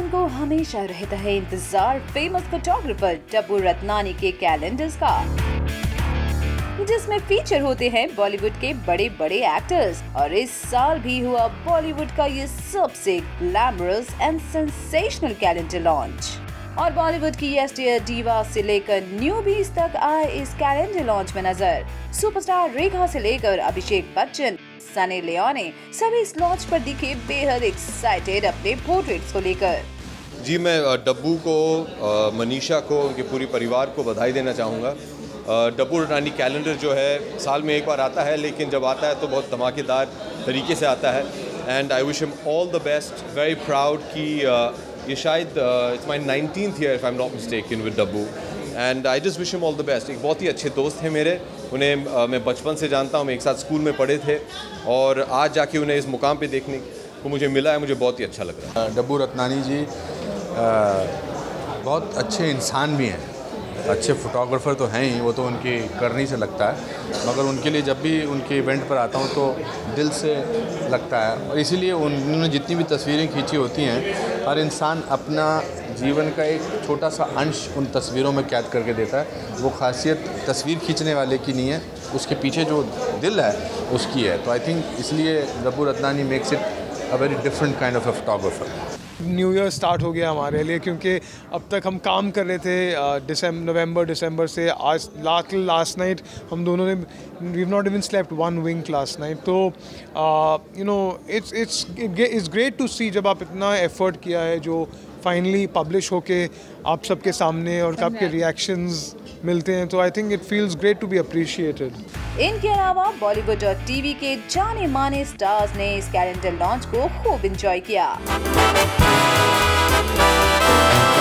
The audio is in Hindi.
को हमेशा रहता है इंतजार फेमस फोटोग्राफर डब्बू रत्नानी के कैलेंडर्स का, जिसमें फीचर होते हैं बॉलीवुड के बड़े बड़े एक्टर्स। और इस साल भी हुआ बॉलीवुड का ये सबसे glamorous and sensational calendar launch. और बॉलीवुड की यस्टियर डीवा से लेकर न्यूबीज तक आए इस कैलेंडर लॉन्च में नजर। सुपरस्टार रेखा से लेकर अभिषेक बच्चन, सनी लियोनी सभी इस लॉन्च पर दिखे बेहद एक्साइटेड अपने पोर्ट्रेट्स को लेकर। जी, मैं डब्बू को, मनीषा को, उनके पूरे परिवार को बधाई देना चाहूँगा। डब्बू रत्नानी कैलेंडर जो है साल में एक बार आता है, लेकिन जब आता है तो बहुत धमाकेदार तरीके से आता है। And I wish him all the best, very proud कि ये शायद it's my 19th year if I am not mistaken with Dabboo. And I just wish him all the best. एक बहुत ही अच्छे दोस्त हैं मेरे, उन्हें मैं बचपन से जानता हूँ, मैं एक साथ स्कूल में पढ़े थे और आज जाके उन्हें इस मुकाम पे देखने को मुझे मिला है, मुझे बहुत ही अच्छा लग रहा है। डब्बू रत्नानी जी बहुत अच्छे इंसान भी हैं, अच्छे फोटोग्राफर तो हैं ही, वो तो उनकी करनी से लगता है, मगर उनके लिए जब भी उनके इवेंट पर आता हूँ तो दिल से लगता है। और इसीलिए उन्होंने जितनी भी तस्वीरें खींची होती हैं, हर इंसान अपना जीवन का एक छोटा सा अंश उन तस्वीरों में कैद करके देता है। वो खासियत तस्वीर खींचने वाले की नहीं है, उसके पीछे जो दिल है उसकी है। तो आई थिंक इसलिए Dabboo Ratnani makes it a very different kind of a photographer. New year start हो गया हमारे लिए, क्योंकि अब तक हम काम कर रहे थे नवंबर दिसंबर से। आज लास्ट नाइट हम दोनों ने we have not even slept one wink last night. तो you know it's great to see जब आप इतना एफर्ट किया है जो फाइनली पब्लिश होके आप सबके सामने और आपके रिएक्शंस मिलते हैं, तो I think it feels great to be appreciated. इनके अलावा बॉलीवुड और टीवी के जाने माने स्टार्स ने इस कैलेंडर लॉन्च को खूब एंजॉय किया।